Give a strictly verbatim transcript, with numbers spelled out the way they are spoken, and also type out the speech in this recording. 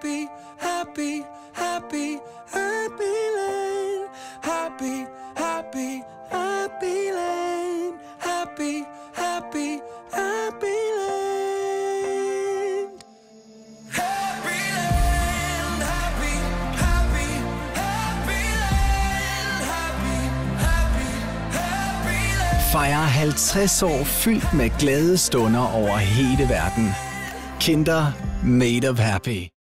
happy, happy, happy, happy land. Happy, happy, happy land. Happy, happy, happy land. Happy land, happy, happy, happy land. Happy, happy, happy land. Fejre halvtreds år fyldt med glade stunder over hele verden. Kinder made of happy.